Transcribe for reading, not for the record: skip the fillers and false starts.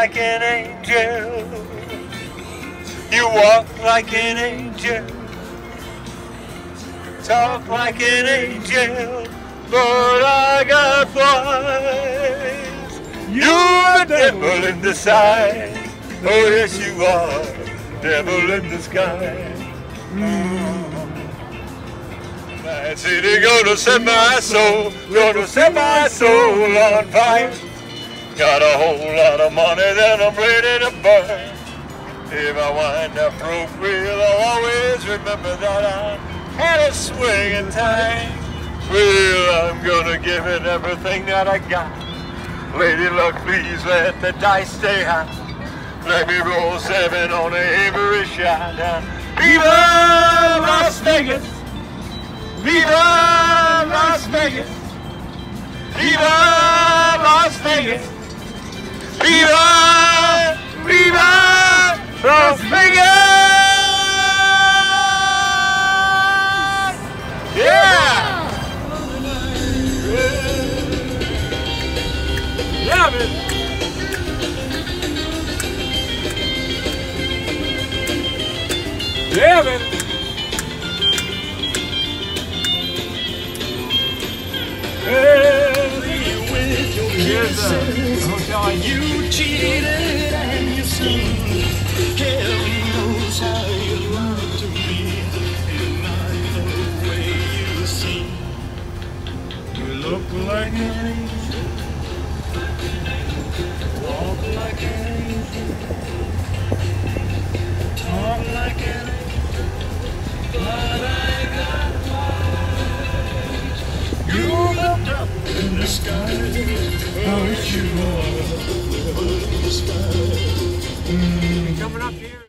like an angel. You walk like an angel. Talk like an angel. But I got flies. You're the devil in disguise. Oh yes you are, devil in the sky. That city gonna set my soul, gonna set my soul on fire. Got a whole lot of money that I'm ready to burn. If I wind up broke, well, I'll always remember that I had a swinging time. Well, I'm gonna give it everything that I got. Lady luck, please let the dice stay high. Let me roll 7 on every shot. Viva Las Vegas! Viva Las Vegas! Viva Las Vegas! Viva! Viva Las Vegas! Yeah! Yeah, man! Yeah, man! Here's the hotel you cheated and you sinned. Heaven knows how you lied to me. And I know the way you seem. You look like an angel. Walk like an angel. Talk like an angel. But I got wise. You looked up in the sky. Oh, you are. Coming up here.